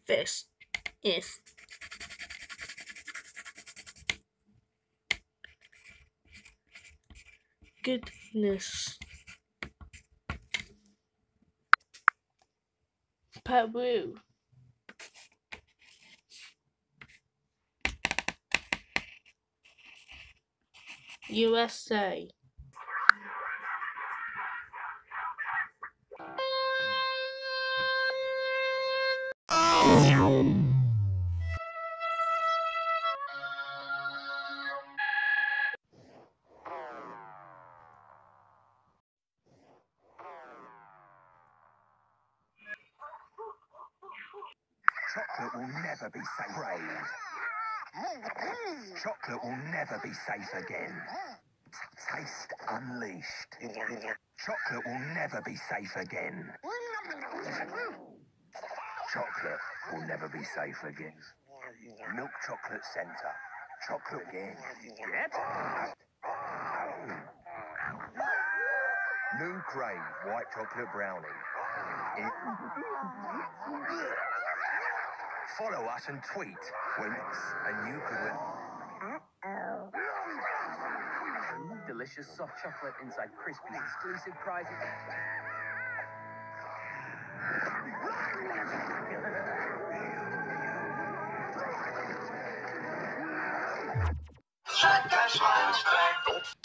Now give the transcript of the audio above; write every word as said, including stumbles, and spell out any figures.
This is goodness. Peru. U S A. Chocolate will never be safe. Brave. Chocolate will never be safe again. Taste unleashed. Chocolate will never be safe again. Chocolate will never be safe again. Milk Chocolate Centre. Chocolate again. Get? New Crave White Chocolate Brownie. It... Follow us and tweet Winx, and you could win. Uh-oh. Delicious soft chocolate inside crispy exclusive prizes. Shut that smiles back.